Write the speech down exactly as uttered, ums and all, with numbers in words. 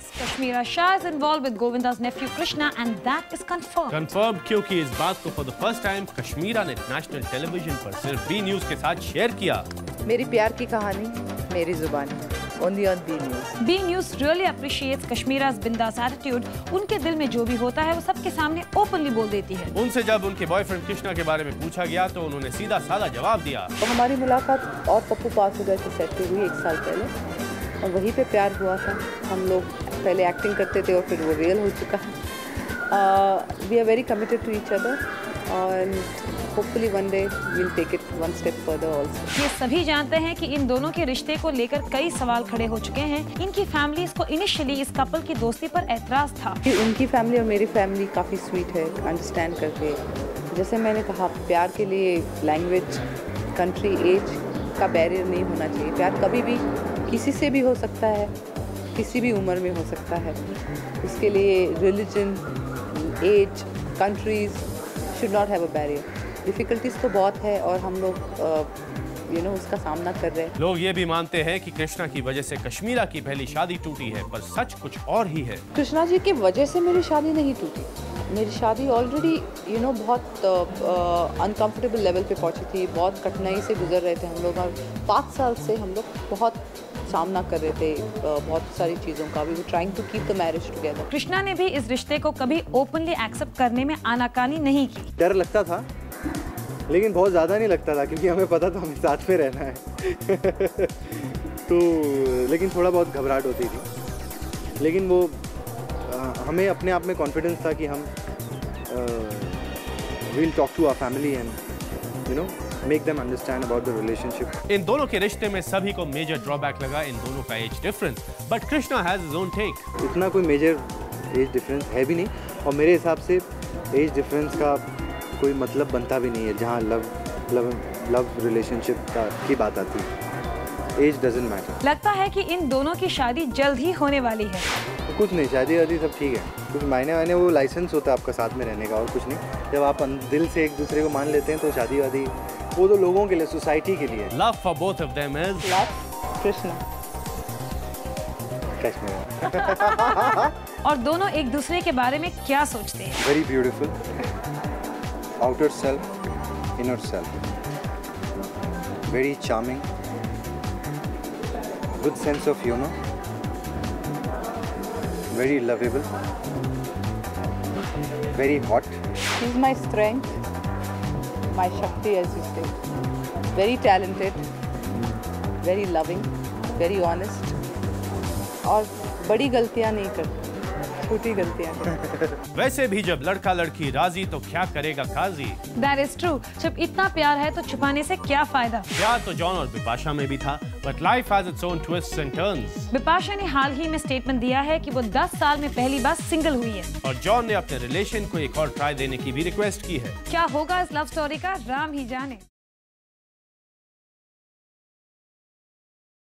Yes, Kashmira Shah is involved with Govinda's nephew Krishna, and that is confirmed. Confirmed क्योंकि इस बात को for the first time Kashmira ने national television पर सिर्फ बी न्यूज के साथ शेयर किया। मेरी प्यार की कहानी मेरी जुबानी, only on B News. B News really appreciates Kashmira's bindas attitude. उनके दिल में जो भी होता है वो सबके सामने ओपनली बोल देती है। उनसे जब उनके बॉयफ्रेंड कृष्णा के बारे में पूछा गया तो उन्होंने सीधा साधा जवाब दिया। तो हमारी मुलाकात और पप्पू पासुगा के सेट पे हुई एक साल पहले, और वहीं पे प्यार हुआ था। हम लोग पहले एक्टिंग करते थे और फिर वो रियल हो चुका है। We are very committed to each other और hopefully one day we'll take it one step further also. ये सभी जानते हैं कि इन दोनों के रिश्ते को लेकर कई सवाल खड़े हो चुके हैं। इनकी फैमिलीज को इनिशियली इस कपल की दोस्ती पर ऐतराज था। उनकी फैमिली और मेरी फैमिली काफ़ी स्वीट है, अंडरस्टैंड करके। जैसे मैंने कहा, प्यार के लिए लैंग्वेज, कंट्री, एज का बैरियर नहीं होना चाहिए। प्यार कभी भी किसी से भी हो सकता है, किसी भी उम्र में हो सकता है। इसके लिए religion, age, countries should not have a barrier. Difficulties तो बहुत है और हम लोग यू नो उसका सामना कर रहे हैं। लोग ये भी मानते हैं कि कृष्णा की वजह से कश्मीरा की पहली शादी टूटी है, पर सच कुछ और ही है। कृष्णा जी की वजह से मेरी शादी नहीं टूटी। मेरी शादी ऑलरेडी यू नो बहुत अनकंफर्टेबल लेवल पे पहुंची थी। बहुत कठिनाई से गुजर रहे थे हम लोग, और पाँच साल से हम लोग बहुत सामना कर रहे थे uh, बहुत सारी चीज़ों का। We were trying to keep the marriage together. Krishna ने भी इस रिश्ते को कभी ओपनली एक्सेप्ट करने में आनाकानी नहीं की। डर लगता था, लेकिन बहुत ज़्यादा नहीं लगता था, क्योंकि हमें पता था हमें साथ में रहना है। तो लेकिन थोड़ा बहुत घबराहट होती थी, लेकिन वो आ, हमें अपने आप में कॉन्फिडेंस था कि हम will talk to our family and you know make them understand about the relationship. इन दोनों के रिश्ते में सभी को मेजर ड्रॉबैक लगा इन दोनों का age difference, but Krishna has his own take. इतना कोई मेजर एज डिफरेंस है भी नहीं, और मेरे हिसाब से एज डिफरेंस का कोई मतलब बनता भी नहीं है जहाँ लव लव लव रिलेशनशिप का की बात आती है। Age doesn't matter. लगता है कि इन दोनों की शादी जल्द ही होने वाली है। तो कुछ नहीं, शादी वादी सब ठीक है। कुछ मायने वायने वो लाइसेंस होता है आपका साथ में रहने का, और कुछ नहीं। जब आप दिल से एक दूसरे को मान लेते हैं तो शादी वादी वो तो लोगों के लिए, सोसाइटी के लिए। Love for both of them is love Krishna Kashmir. और दोनों एक दूसरे के बारे में क्या सोचते हैं? Very beautiful, outer self, inner self, very charming, good sense of humor, very lovable, very hot. She's my strength, my Shakti, as you say. Very talented, very loving, very honest, और बड़ी गलतियां नहीं करती, छोटी गलतियां। वैसे भी जब लड़का लड़की राजी तो क्या करेगा काजी। That is true. जब इतना प्यार है तो छुपाने से क्या फायदा। प्यार तो जॉन और बिपाशा में भी था, but life has its own twists and turns. Bipasha ने हाल ही में स्टेटमेंट दिया है कि वो दस साल में पहली बार सिंगल हुई है, और जॉन ने अपने रिलेशन को एक और ट्राई देने की भी रिक्वेस्ट की है। क्या होगा इस लव स्टोरी का, राम ही जाने।